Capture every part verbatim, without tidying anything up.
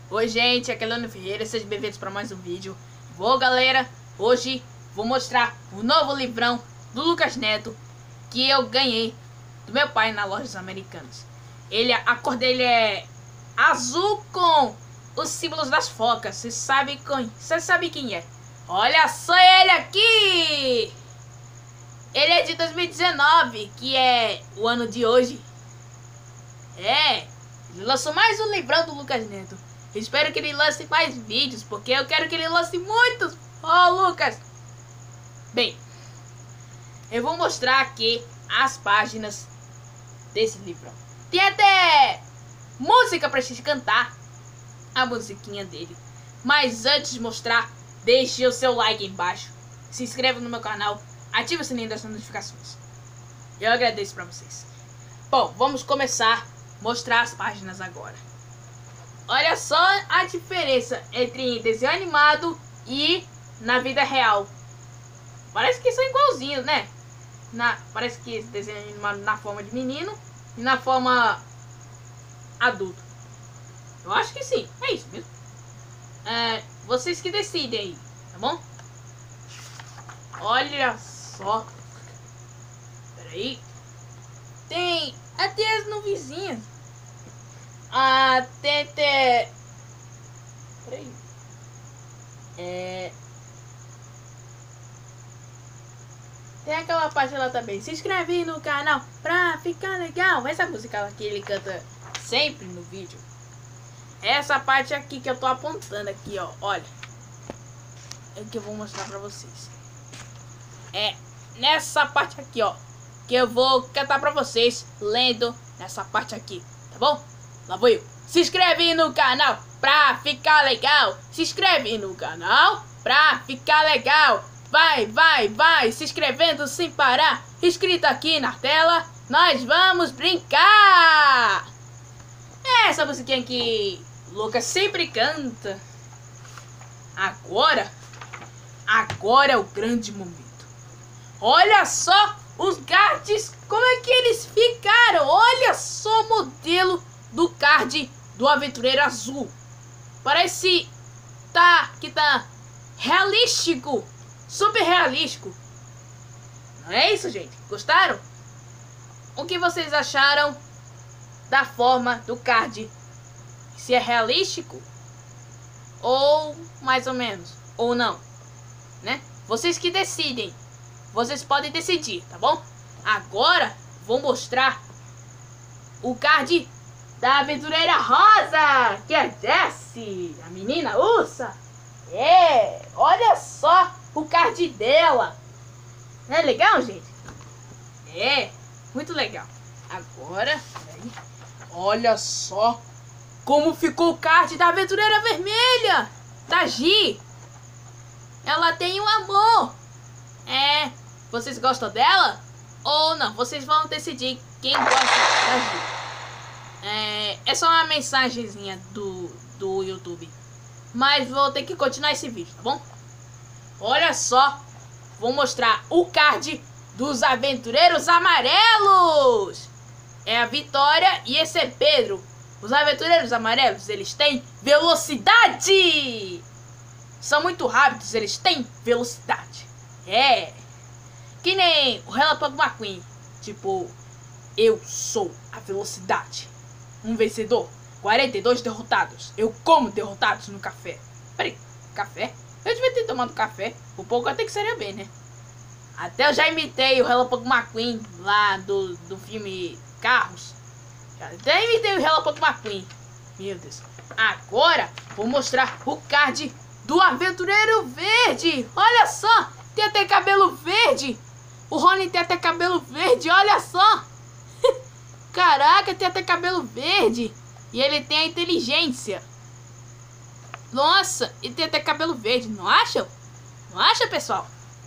Oi gente, aqui é Leandro Ferreira, sejam bem-vindos para mais um vídeo. Bom galera, hoje vou mostrar o novo livrão do Lucas Neto que eu ganhei do meu pai na Lojas Americanas. Ele, a cor dele é azul com os símbolos das focas. Você sabe quem, você sabe quem é? Olha só ele aqui! Ele é de dois mil e dezenove, que é o ano de hoje. É, ele lançou mais um livrão do Lucas Neto. Eu espero que ele lance mais vídeos, porque eu quero que ele lance muitos. Oh, Lucas! Bem, eu vou mostrar aqui as páginas desse livrão. Tem até música pra gente cantar, a musiquinha dele. Mas antes de mostrar, deixe o seu like aí embaixo, se inscreva no meu canal, ative o sininho das notificações. Eu agradeço pra vocês. Bom, vamos começar a mostrar as páginas agora. Olha só a diferença entre desenho animado e na vida real. Parece que são igualzinhos, né? Na, parece que esse desenho animado na forma de menino e na forma adulto. Eu acho que sim, é isso mesmo. É, vocês que decidem aí, tá bom? Olha só. Peraí. Tem até as nuvenzinhas. Até até. Peraí. É. Tem aquela parte lá também. Se inscreve no canal pra ficar legal. Essa música que ele canta sempre no vídeo. Essa parte aqui que eu tô apontando aqui, ó. Olha. É que eu vou mostrar pra vocês. É nessa parte aqui, ó, que eu vou cantar pra vocês lendo nessa parte aqui, tá bom? Lá vou eu. Se inscreve no canal pra ficar legal. Se inscreve no canal pra ficar legal. Vai, vai, vai, se inscrevendo sem parar. Inscrito aqui na tela, nós vamos brincar. É essa musiquinha que o Lucas sempre canta. Agora, agora é o grande momento. Olha só os cards, como é que eles ficaram. Olha só o modelo do card do Aventureiro Azul. Parece tá, que tá realístico, super realístico. Não é isso, gente? Gostaram? O que vocês acharam da forma do card? Se é realístico ou mais ou menos, ou não, né? Vocês que decidem. Vocês podem decidir, tá bom? Agora vou mostrar o card da Aventureira Rosa, que é Jessie, a menina ursa. É, olha só o card dela. Não é legal, gente? É, muito legal. Agora, peraí, olha só como ficou o card da Aventureira Vermelha, da Gi. Ela tem um amor. É, vocês gostam dela ou não? Vocês vão decidir quem gosta da Gi. É, é só uma mensagenzinha do, do YouTube. Mas vou ter que continuar esse vídeo, tá bom? Olha só, vou mostrar o card dos Aventureiros Amarelos. É a Vitória e esse é Pedro. Os Aventureiros Amarelos, eles têm velocidade. São muito rápidos, eles têm velocidade. É, que nem o Relâmpago McQueen. Tipo, eu sou a velocidade. Um vencedor, quarenta e dois derrotados. Eu como derrotados no café. Peraí, café? Eu devia ter tomado café. O pouco até que seria bem, né? Até eu já imitei o Relâmpago McQueen lá do, do filme Carros. Já até imitei o Relâmpago McQueen. Meu Deus. Agora vou mostrar o card do Aventureiro Verde. Olha só, tem até cabelo verde. O Rony tem até cabelo verde, olha só. Caraca, tem até cabelo verde. E ele tem a inteligência. Nossa, ele tem até cabelo verde, não acham? Não acha, pessoal?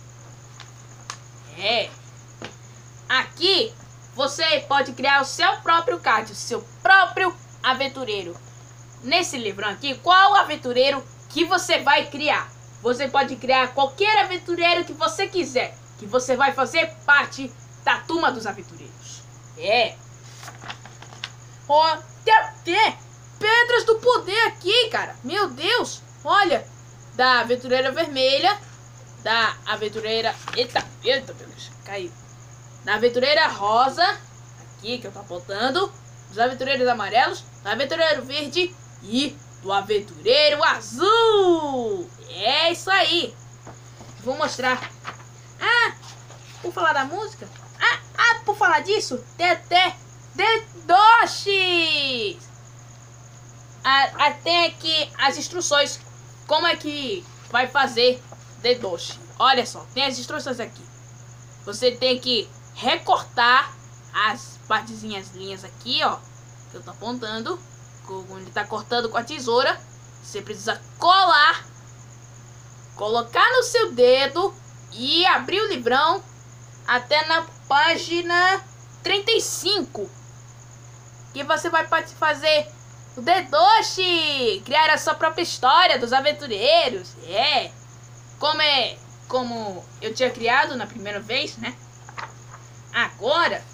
É. Aqui você pode criar o seu próprio card, o seu próprio aventureiro. Nesse livrão aqui, qual aventureiro que você vai criar? Você pode criar qualquer aventureiro que você quiser, que você vai fazer parte da turma dos aventureiros. É. Ó, tem até pedras do poder aqui, cara. Meu Deus. Olha. Da aventureira vermelha. Da aventureira... Eita, eita, meu Deus. Caiu. Da aventureira rosa. Aqui que eu tô apontando. Dos aventureiros amarelos. Do aventureiro verde. E do aventureiro azul. É isso aí. Vou mostrar. Ah, por falar da música. Ah, ah por falar disso. Tem até Dedoshi. Ah, ah, tem aqui as instruções. Como é que vai fazer Dedoshi. Olha só, tem as instruções aqui. Você tem que recortar as partezinhas linhas aqui, ó. Que eu tô apontando. Como ele tá cortando com a tesoura. Você precisa colar. Colocar no seu dedo. E abrir o livrão. Até na página trinta e cinco. Que você vai fazer o Dedoshi. Criar a sua própria história dos aventureiros. É. Como é. Como eu tinha criado na primeira vez, né? Agora.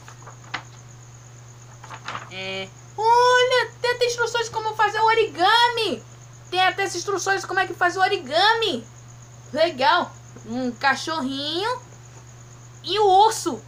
É. Olha, tem até instruções como fazer o origami. Tem até as instruções como é que faz o origami. Legal. Um cachorrinho e o urso.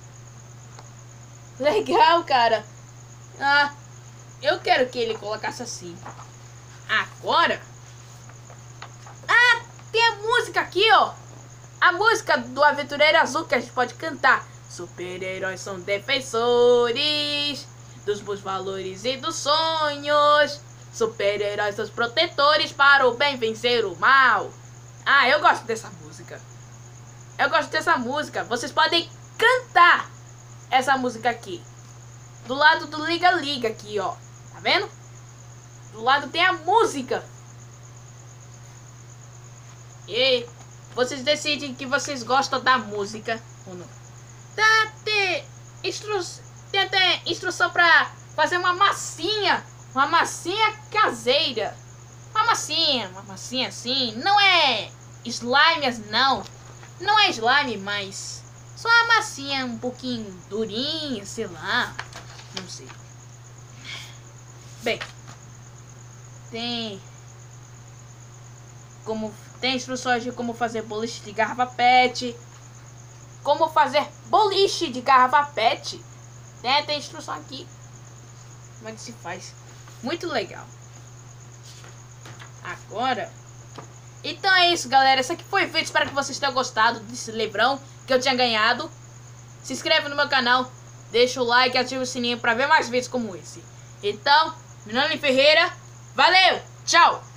Legal, cara. Ah, eu quero que ele colocasse assim. Agora. Ah, tem a música aqui, ó. A música do Aventureiro Azul que a gente pode cantar. Super-heróis são defensores dos bons valores e dos sonhos. Super-heróis são os protetores para o bem vencer o mal. Ah, eu gosto dessa música. Eu gosto dessa música. Vocês podem cantar essa música aqui. Do lado do Liga Liga aqui, ó. Tá vendo? Do lado tem a música. E vocês decidem que vocês gostam da música ou não. Tá, tem, instru... tem até instrução pra fazer uma massinha. Uma massinha caseira. Uma massinha, uma massinha assim. Não é slime, não. Não é slime, mas só uma massinha um pouquinho durinha, sei lá. Não sei. Bem, tem como tem instruções de como fazer boliche de garrafa pet, como fazer boliche de garrafa pet. Tem, tem instrução aqui. Como é que se faz? Muito legal. Agora, então é isso, galera. Esse aqui foi o vídeo. Espero que vocês tenham gostado desse livrão que eu tinha ganhado. Se inscreve no meu canal. Deixa o like e ativa o sininho para ver mais vídeos como esse. Então, meu nome é Ferreira. Valeu, tchau!